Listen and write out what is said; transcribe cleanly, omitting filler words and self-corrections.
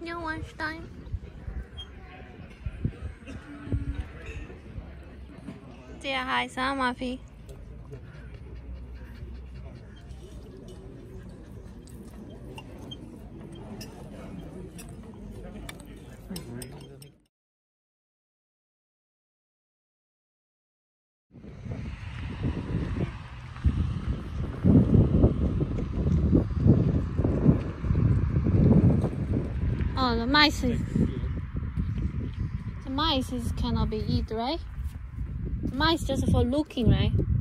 No lunchtime. Say hi, Sam, Mafi. Oh, the mice cannot be eaten, right? The mice just for looking, right?